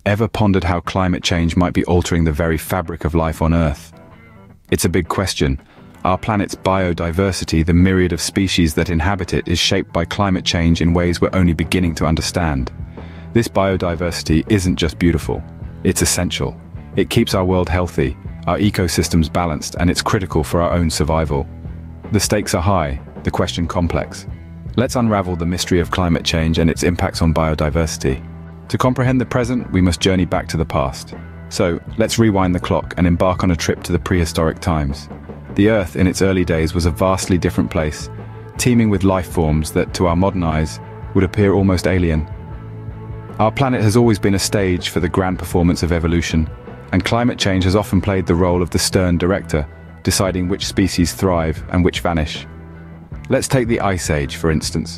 Ever pondered how climate change might be altering the very fabric of life on Earth? It's a big question. Our planet's biodiversity, the myriad of species that inhabit it, is shaped by climate change in ways we're only beginning to understand. This biodiversity isn't just beautiful, it's essential. It keeps our world healthy, our ecosystems balanced, and it's critical for our own survival. The stakes are high, the question complex. Let's unravel the mystery of climate change and its impacts on biodiversity. To comprehend the present, we must journey back to the past. So, let's rewind the clock and embark on a trip to the prehistoric times. The Earth in its early days was a vastly different place, teeming with life forms that, to our modern eyes, would appear almost alien. Our planet has always been a stage for the grand performance of evolution, and climate change has often played the role of the stern director, deciding which species thrive and which vanish. Let's take the Ice Age, for instance.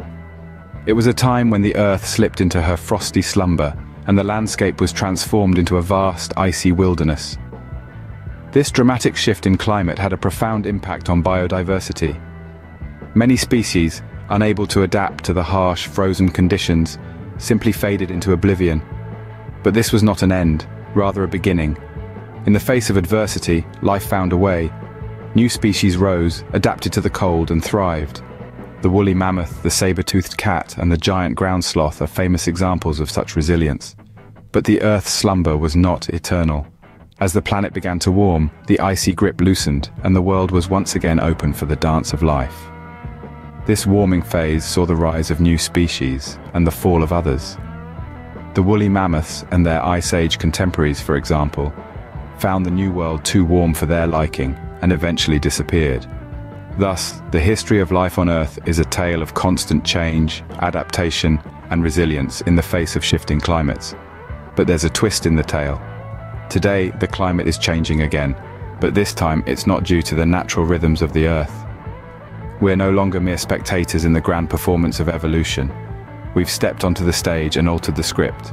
It was a time when the Earth slipped into her frosty slumber, and the landscape was transformed into a vast, icy wilderness. This dramatic shift in climate had a profound impact on biodiversity. Many species, unable to adapt to the harsh, frozen conditions, simply faded into oblivion. But this was not an end, rather a beginning. In the face of adversity, life found a way. New species rose, adapted to the cold, and thrived. The woolly mammoth, the saber-toothed cat, and the giant ground sloth are famous examples of such resilience. But the Earth's slumber was not eternal. As the planet began to warm, the icy grip loosened, and the world was once again open for the dance of life. This warming phase saw the rise of new species, and the fall of others. The woolly mammoths and their Ice Age contemporaries, for example, found the new world too warm for their liking, and eventually disappeared. Thus, the history of life on Earth is a tale of constant change, adaptation, and resilience in the face of shifting climates. But there's a twist in the tale. Today, the climate is changing again, but this time it's not due to the natural rhythms of the Earth. We're no longer mere spectators in the grand performance of evolution. We've stepped onto the stage and altered the script.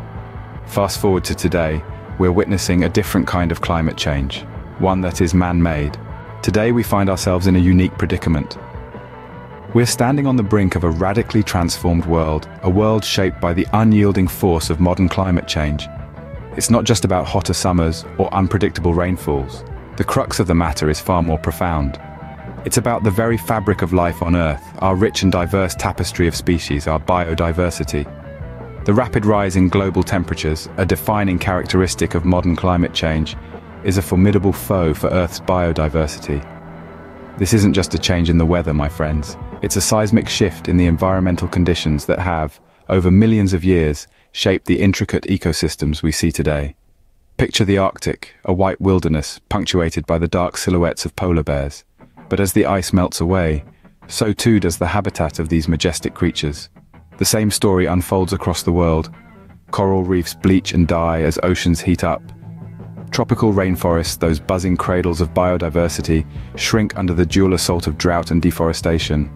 Fast forward to today, we're witnessing a different kind of climate change, one that is man-made. Today we find ourselves in a unique predicament. We're standing on the brink of a radically transformed world, a world shaped by the unyielding force of modern climate change. It's not just about hotter summers or unpredictable rainfalls. The crux of the matter is far more profound. It's about the very fabric of life on Earth, our rich and diverse tapestry of species, our biodiversity. The rapid rise in global temperatures, a defining characteristic of modern climate change, is a formidable foe for Earth's biodiversity. This isn't just a change in the weather, my friends. It's a seismic shift in the environmental conditions that have, over millions of years, shaped the intricate ecosystems we see today. Picture the Arctic, a white wilderness punctuated by the dark silhouettes of polar bears. But as the ice melts away, so too does the habitat of these majestic creatures. The same story unfolds across the world. Coral reefs bleach and die as oceans heat up. Tropical rainforests, those buzzing cradles of biodiversity, shrink under the dual assault of drought and deforestation.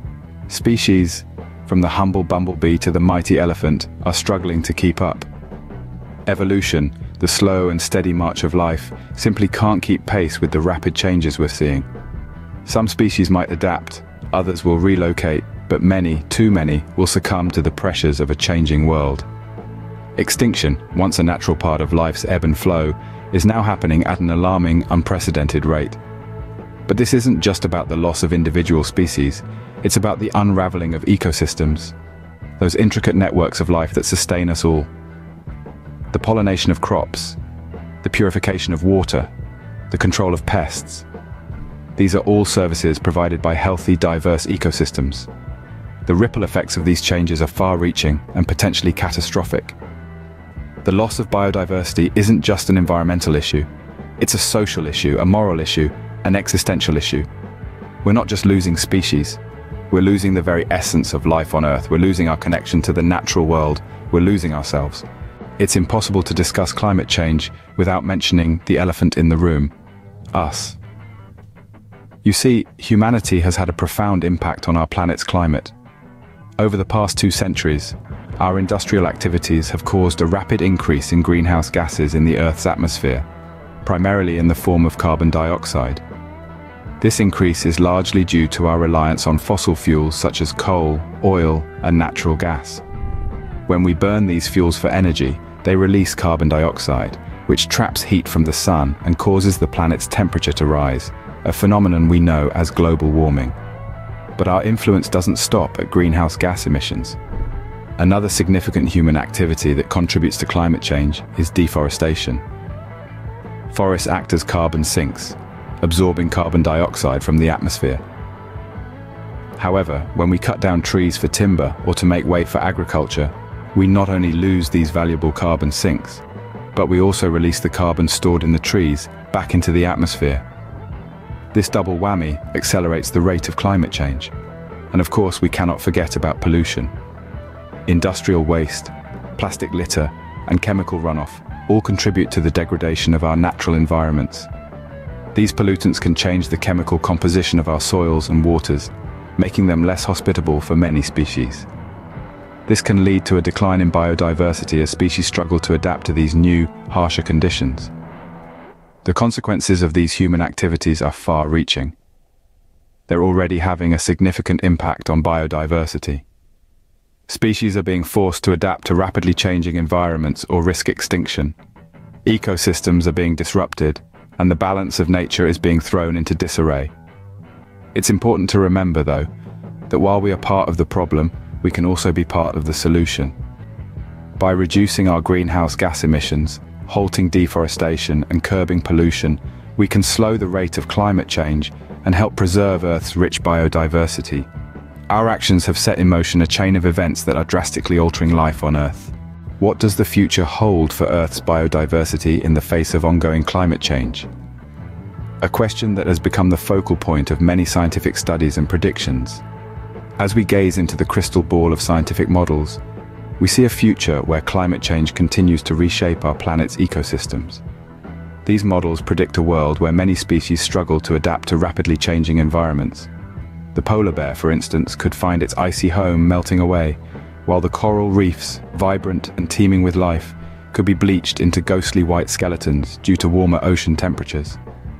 Species, from the humble bumblebee to the mighty elephant, are struggling to keep up. Evolution, the slow and steady march of life, simply can't keep pace with the rapid changes we're seeing. Some species might adapt, others will relocate, but many, too many, will succumb to the pressures of a changing world. Extinction, once a natural part of life's ebb and flow, is now happening at an alarming, unprecedented rate. But this isn't just about the loss of individual species, it's about the unraveling of ecosystems, those intricate networks of life that sustain us all. The pollination of crops, the purification of water, the control of pests. These are all services provided by healthy, diverse ecosystems. The ripple effects of these changes are far-reaching and potentially catastrophic. The loss of biodiversity isn't just an environmental issue. It's a social issue, a moral issue, an existential issue. We're not just losing species. We're losing the very essence of life on Earth. We're losing our connection to the natural world. We're losing ourselves. It's impossible to discuss climate change without mentioning the elephant in the room, us. You see, humanity has had a profound impact on our planet's climate. Over the past 2 centuries, our industrial activities have caused a rapid increase in greenhouse gases in the Earth's atmosphere, primarily in the form of carbon dioxide. This increase is largely due to our reliance on fossil fuels such as coal, oil, and natural gas. When we burn these fuels for energy, They release carbon dioxide, which traps heat from the sun and causes the planet's temperature to rise, a phenomenon we know as global warming. But our influence doesn't stop at greenhouse gas emissions. Another significant human activity that contributes to climate change is deforestation. Forests act as carbon sinks, absorbing carbon dioxide from the atmosphere. However, when we cut down trees for timber or to make way for agriculture, we not only lose these valuable carbon sinks, but we also release the carbon stored in the trees back into the atmosphere. This double whammy accelerates the rate of climate change. And of course, we cannot forget about pollution. Industrial waste, plastic litter, and chemical runoff all contribute to the degradation of our natural environments. These pollutants can change the chemical composition of our soils and waters, making them less hospitable for many species. This can lead to a decline in biodiversity as species struggle to adapt to these new, harsher conditions. The consequences of these human activities are far-reaching. They're already having a significant impact on biodiversity. Species are being forced to adapt to rapidly changing environments or risk extinction. Ecosystems are being disrupted, and the balance of nature is being thrown into disarray. It's important to remember, though, that while we are part of the problem, we can also be part of the solution. By reducing our greenhouse gas emissions, halting deforestation, and curbing pollution, we can slow the rate of climate change and help preserve Earth's rich biodiversity. Our actions have set in motion a chain of events that are drastically altering life on Earth. What does the future hold for Earth's biodiversity in the face of ongoing climate change? A question that has become the focal point of many scientific studies and predictions. As we gaze into the crystal ball of scientific models, we see a future where climate change continues to reshape our planet's ecosystems. These models predict a world where many species struggle to adapt to rapidly changing environments. The polar bear, for instance, could find its icy home melting away, while the coral reefs, vibrant and teeming with life, could be bleached into ghostly white skeletons due to warmer ocean temperatures.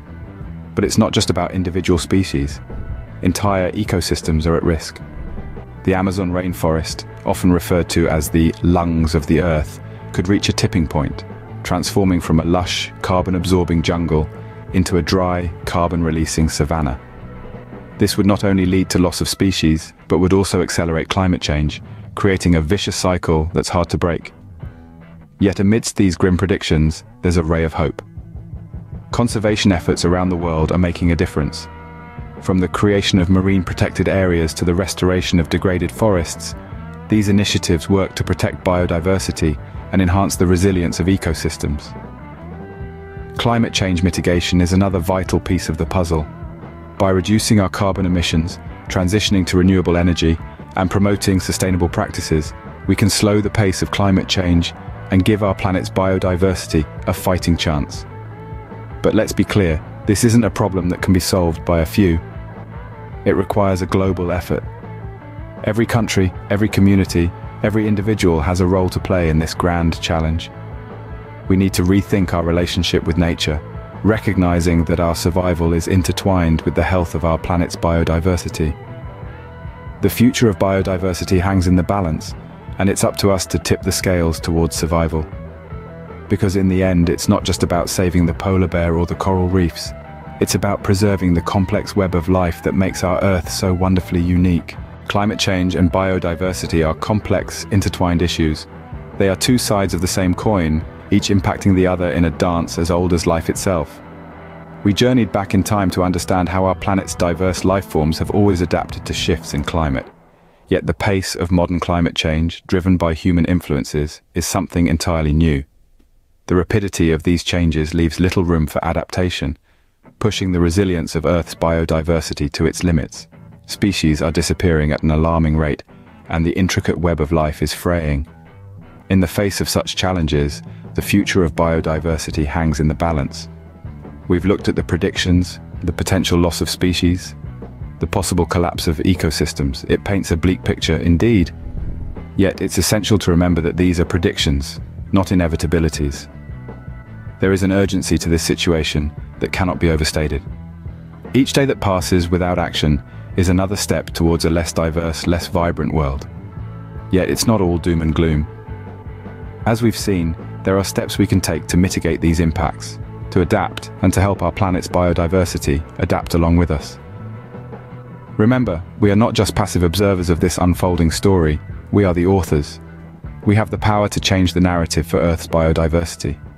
But it's not just about individual species. Entire ecosystems are at risk. The Amazon rainforest, often referred to as the lungs of the Earth, could reach a tipping point, transforming from a lush, carbon-absorbing jungle into a dry, carbon-releasing savanna. This would not only lead to loss of species, but would also accelerate climate change, creating a vicious cycle that's hard to break. Yet amidst these grim predictions, there's a ray of hope. Conservation efforts around the world are making a difference. From the creation of marine protected areas to the restoration of degraded forests, these initiatives work to protect biodiversity and enhance the resilience of ecosystems. Climate change mitigation is another vital piece of the puzzle. By reducing our carbon emissions, transitioning to renewable energy, and promoting sustainable practices, we can slow the pace of climate change and give our planet's biodiversity a fighting chance. But let's be clear, this isn't a problem that can be solved by a few. It requires a global effort. Every country, every community, every individual has a role to play in this grand challenge. We need to rethink our relationship with nature, recognizing that our survival is intertwined with the health of our planet's biodiversity. The future of biodiversity hangs in the balance, and it's up to us to tip the scales towards survival. Because in the end, it's not just about saving the polar bear or the coral reefs. It's about preserving the complex web of life that makes our Earth so wonderfully unique. Climate change and biodiversity are complex, intertwined issues. They are two sides of the same coin, each impacting the other in a dance as old as life itself. We journeyed back in time to understand how our planet's diverse life forms have always adapted to shifts in climate. Yet the pace of modern climate change, driven by human influences, is something entirely new. The rapidity of these changes leaves little room for adaptation, pushing the resilience of Earth's biodiversity to its limits. Species are disappearing at an alarming rate, and the intricate web of life is fraying. In the face of such challenges, the future of biodiversity hangs in the balance. We've looked at the predictions, the potential loss of species, the possible collapse of ecosystems. It paints a bleak picture indeed. Yet it's essential to remember that these are predictions, not inevitabilities. There is an urgency to this situation that cannot be overstated. Each day that passes without action is another step towards a less diverse, less vibrant world. Yet it's not all doom and gloom. As we've seen, There are steps we can take to mitigate these impacts, to adapt, and to help our planet's biodiversity adapt along with us. Remember, we are not just passive observers of this unfolding story, we are the authors. We have the power to change the narrative for Earth's biodiversity.